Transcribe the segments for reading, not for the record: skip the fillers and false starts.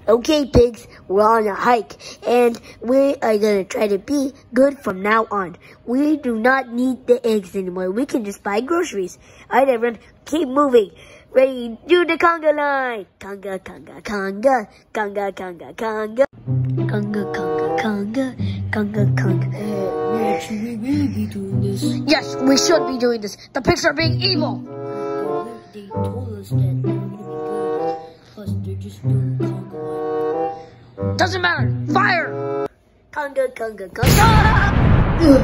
Okay, pigs, we're on a hike, and we are gonna try to be good from now on. We do not need the eggs anymore. We can just buy groceries. Alright, everyone, keep moving. Ready, do the conga line. Conga, conga, conga, conga, conga, conga. Conga, conga, conga, conga, conga. Should we really be doing this? Yes, we should be doing this. The pigs are being evil. They told us that they were gonna be good. Plus, they're just doing conga line. Doesn't matter. Fire! Conga, conga, conga.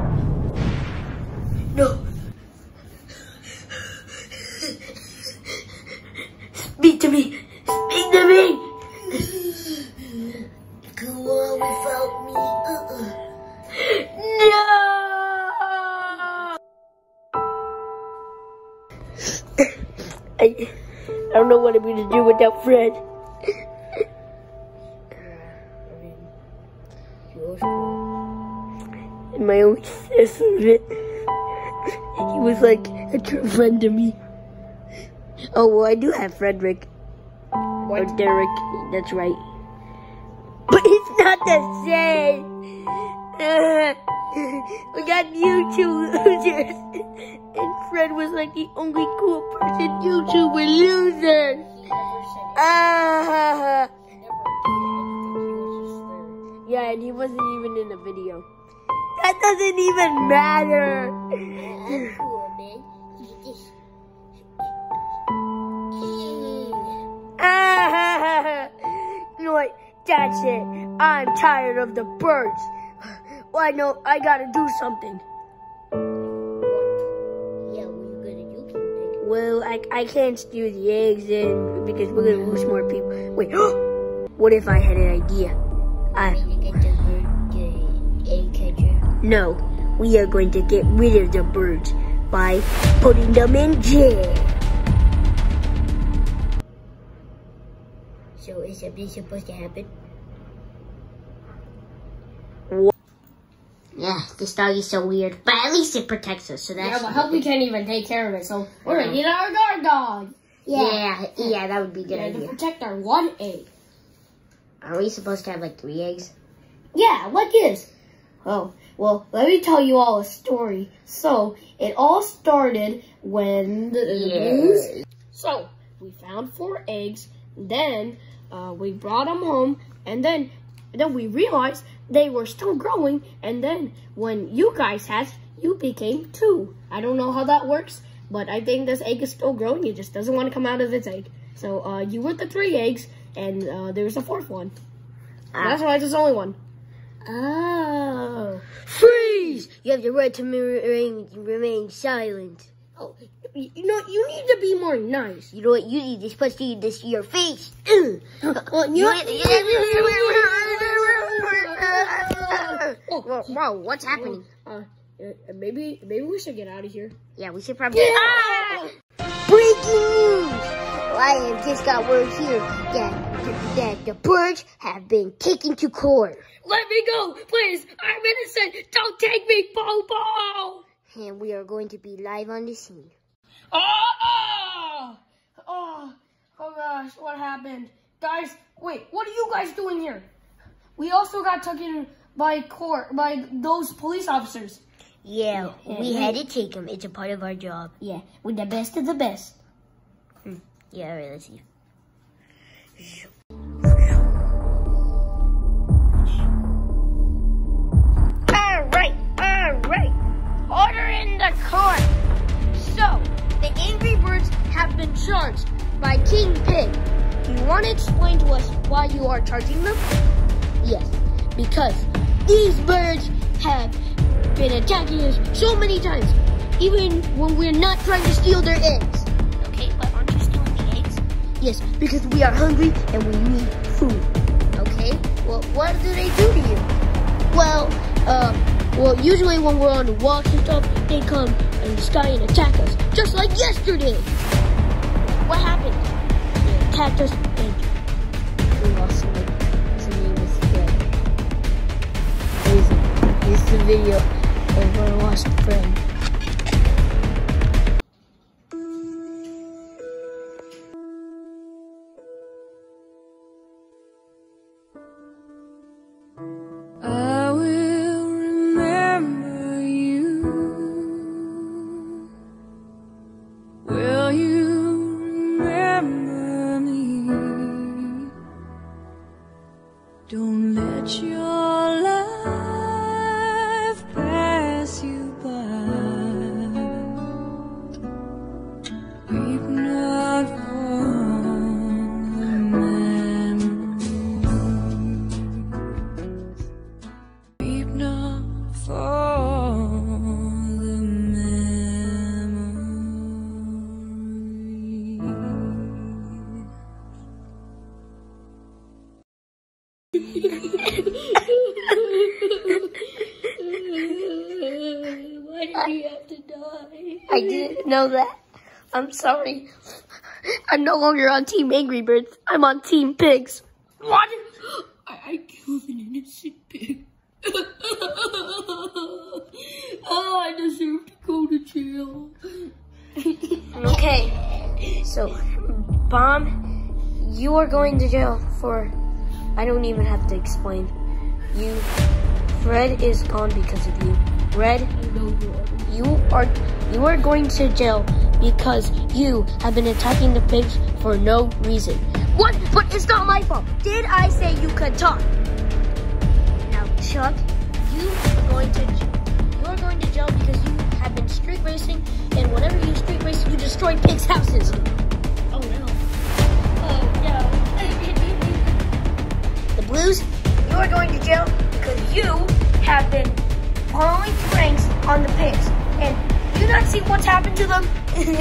No. Speak to me. Speak to me. Come on without me. No. I don't know what I'm going to do without Fred. And my own assessment. He was like a true friend to me. Oh, well, I do have Frederick. What? Or Derek. That's right. But it's not the same. We got you two losers. And Fred was like the only cool person. You two were losers. Yeah, and he wasn't even in the video. That doesn't even matter. I'm cool, man. You know what? That's it. I'm tired of the birds. Well, I know I gotta do something. What? Yeah, what are you gonna do, King? Well, I can't steal the eggs in because we're gonna lose more people. Wait, what if I had an idea? You get the egg catcher? No, we are going to get rid of the birds by putting them in jail. So is something supposed to happen? What? Yeah, this dog is so weird, but at least it protects us, so that's... Yeah, but we can't even take care of it, so we're gonna get our guard dog. Yeah, that would be a good idea. To protect our one egg. Are we supposed to have like 3 eggs? Yeah, what gives? Oh, well, let me tell you all a story. So, it all started when... So, we found 4 eggs, then... we brought them home, and then we realized they were still growing, and then when you guys hatched, you became 2. I don't know how that works, but I think this egg is still growing. It just doesn't want to come out of its egg. So you were the 3 eggs, and there's a 4th one. That's why there's only 1. Oh. Freeze! You have the right to remain silent. Oh, you know, you need to be more nice. You know what? You're supposed to eat this to your face. Whoa, what's happening? Maybe we should get out of here. Yeah, we should probably... Breaking news! I have just got word here that the birds have been taken to court. Let me go, please. I'm innocent. Don't take me, Bobo. And we are going to be live on the scene. Oh gosh, what happened? Guys, wait, what are you guys doing here? We also got taken by those police officers. Yeah, we had to take them. It's a part of our job. Yeah, we're the best of the best. Yeah, all right, let's see. All right. Order in the court. So, the Angry Birds have been charged by King Pig. Do you want to explain to us why you are charging them? Yes, because these birds have been attacking us so many times, even when we're not trying to steal their eggs. Okay, but aren't you stealing the eggs? Yes, because we are hungry and we need food. Okay, well, what do they do to you? Well, usually when we're on the walks and stuff, they come in the sky and attack us, just like yesterday. What happened? They attacked us and we lost someone. His name is Fred. Here's the video of our lost friend. Why did he have to die? I didn't know that. I'm sorry. I'm no longer on Team Angry Birds. I'm on Team Pigs. What? I killed an innocent pig. Oh, I deserve to go to jail. Okay, so, Bomb, you are going to jail for, I don't even have to explain. Fred is gone because of you. Red, you are going to jail because you have been attacking the pigs for no reason. What? But it's not my fault. Did I say you could talk? Now, Chuck, you are going to jail because you have been street racing, and whenever you street race, you destroy pigs' houses. Oh no. Oh no. The Blues, you are going to jail because you have been pulling pranks on the pigs, and you not see what's happened to them?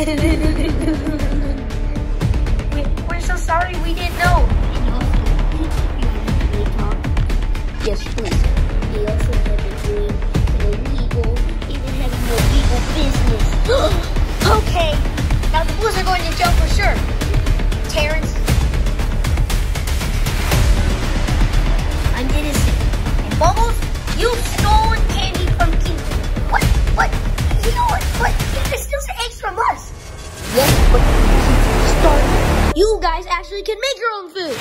We're so sorry, we didn't know. And also, you talk. Yes, please. They also have been doing illegal, even having no legal business. Okay, now the Blues are going to jail for sure. Terrence, I'm innocent. And Bubbles, you've stolen candy from Kingston. What? You know what? They still say eggs from us. Yes, but you guys actually can make your own food.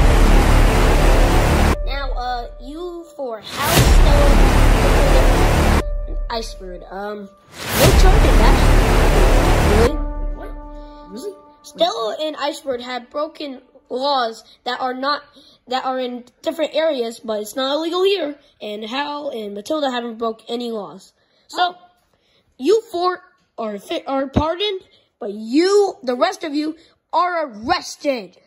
Now, you for House Stella Icebird. No charge in that. Really? What? Really? Stella and Icebird have broken laws that are in different areas, but it's not illegal here. And Hal and Matilda haven't broke any laws. So, you four are pardoned, but the rest of you are arrested.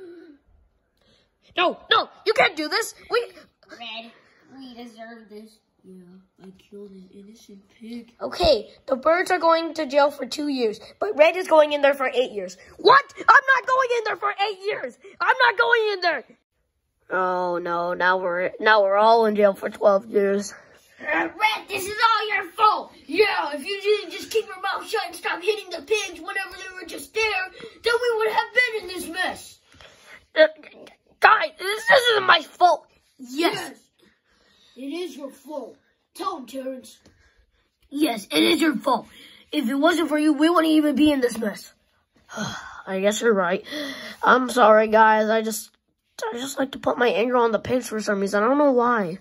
No, you can't do this. Red, we deserve this. Yeah, I killed an innocent pig. Okay, the birds are going to jail for 2 years, but Red is going in there for 8 years. What? I'm not going in there for 8 years. I'm not going in there. Oh no, now we're all in jail for 12 years. Red, this is all your fault. Yeah, if you didn't just keep your mouth shut and stop hitting the pigs whenever they were just there, then we would have been in this mess. Guys, this isn't my fault. Yes. It is your fault. Tell him, Terrence. Yes, it is your fault. If it wasn't for you, we wouldn't even be in this mess. I guess you're right. I'm sorry, guys. I just like to put my anger on the pigs for some reason. I don't know why.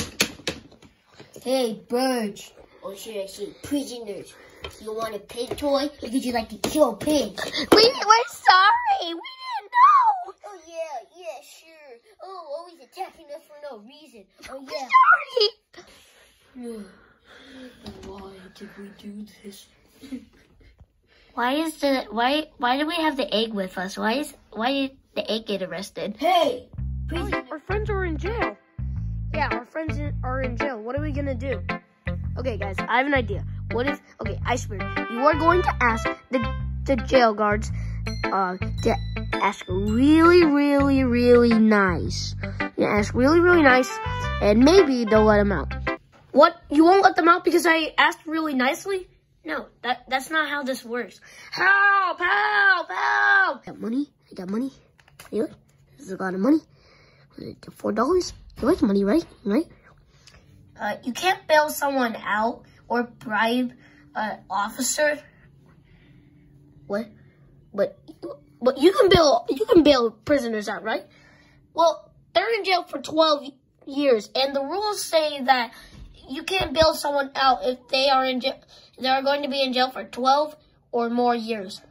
Hey, birds. Or should I say prisoners? You want a pig toy? Because you like to kill pigs. We're sorry. We didn't know. Oh, yeah, sure. Oh, always attacking us for no reason. Oh, yeah. Sorry. Why did we do this? Why do we have the egg with us? Why did the egg get arrested? Hey! Our friends are in jail. Yeah, our friends are in jail. What are we gonna do? Okay, guys, I have an idea. Icebird, you are going to ask the jail guards to ask really, really, really nice. You ask really, really nice, and maybe they'll let them out. What? You won't let them out because I asked really nicely? No, that's not how this works. Help! Help! Help! I got money. You know, this is a lot of money. $4. You like money, right? Right? You can't bail someone out or bribe an officer. What? But you can bail prisoners out, right? Well, they're in jail for 12 years, and the rules say that you can't bail someone out if they are in jail. They are going to be in jail for 12 or more years.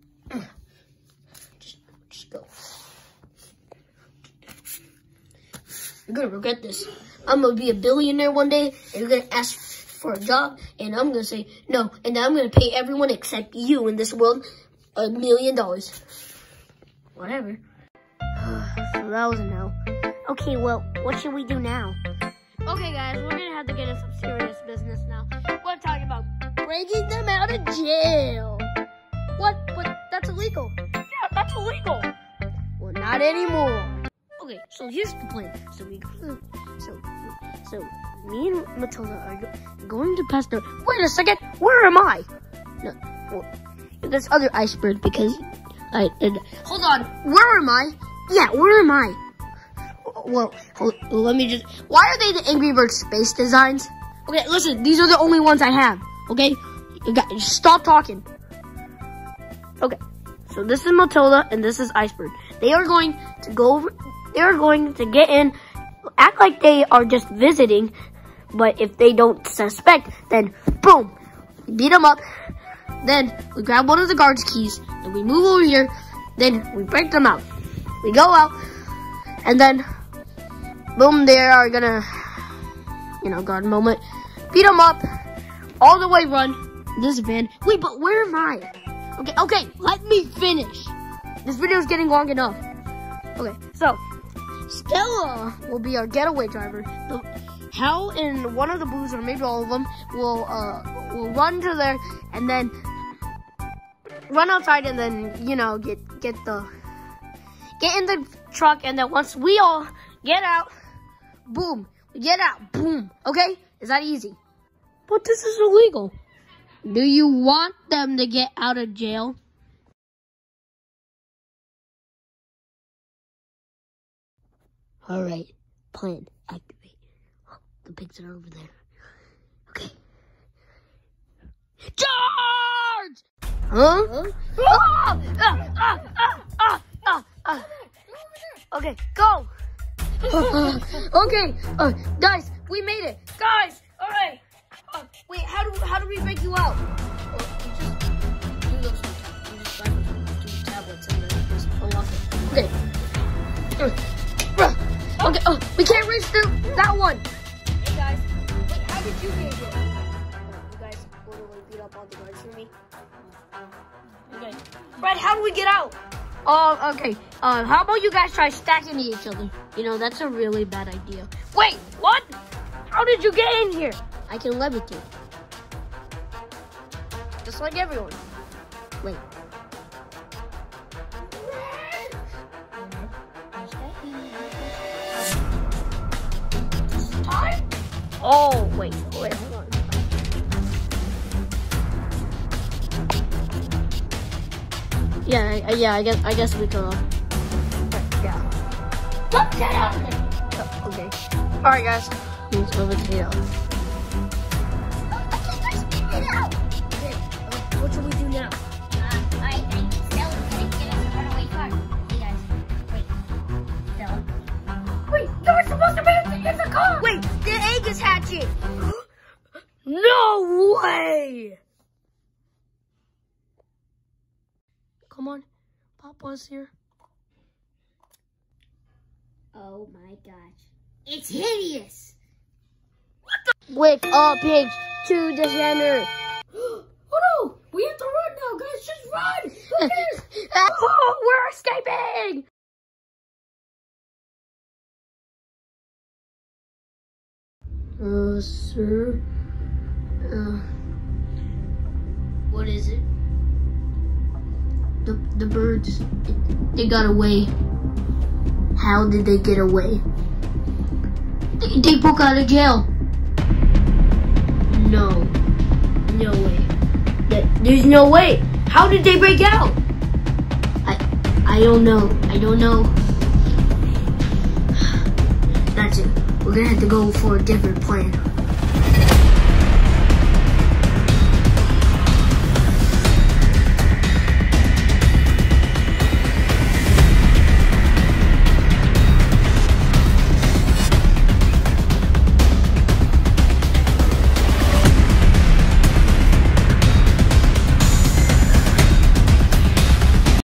Just go. You're gonna regret this. I'm gonna be a billionaire one day, and you're gonna ask for a job, and I'm gonna say no, and I'm gonna pay everyone except you in this world $1 million. Whatever. So that was a no. Okay, well, what should we do now? Okay, guys, we're gonna have to get into some serious business now. We're talking about breaking them out of jail. What? But that's illegal. Yeah, that's illegal. Well, not anymore. Okay, so here's the plan. So me and Matilda are going to pass the. Wait a second. Where am I? No, well, this other iceberg because hold on. Where am I? Yeah, where am I? Well, let me just. Why are they the Angry Birds space designs? Okay, listen. These are the only ones I have. Okay, stop talking. Okay, so this is Matilda and this is Iceberg. They are going to go over. They are going to get in, act like they are just visiting, but if they don't suspect, then boom, we beat them up. Then we grab one of the guards' keys and we move over here. Then we break them out. We go out, and then boom, they are gonna, guard moment, beat them up, all the way run this van. Wait, but where am I? Okay, let me finish. This video is getting long enough. Okay, so Stella will be our getaway driver. Hal and one of the Boos, or maybe all of them, will run to there and then run outside and then get in the truck, and then once we all get out, boom, we get out, boom. Okay, is that easy? But this is illegal. Do you want them to get out of jail? All right, plan, activate. Oh, the pigs are over there. Okay. Charge! Huh? Okay, go. Okay, guys, we made it. Guys, all right. Wait, how do we break you out? Well, you just do those. You just buy those 2 tablets and then just unlock it. Okay. Okay. Oh, we can't reach through that one. Hey guys, wait, how did you get here? You guys literally beat up all the guards for me. Okay. Brad, how do we get out? Okay. How about you guys try stacking each other? That's a really bad idea. Wait, what? How did you get in here? I can levitate. Just like everyone. Wait. Oh, wait, hold on. Yeah, I guess we could. Yeah. Let's get out of here. Oh, okay. All right, guys. Let's levitate out. Okay, what should we do now? I think Stella's gonna get us a runaway car. Hey guys, wait. Stella? Wait, you were supposed to be in the car. Wait, the egg is hatching. No way! Come on, Papa's here. Oh my gosh. It's hideous! Wake up, pigs, to the center. Oh no! We have to run now, guys! Just run! Oh, we're escaping! Sir? What is it? The birds, they got away. How did they get away? They broke out of jail. No way. There's no way. How did they break out? I don't know. That's it. We're gonna have to go for a different plan.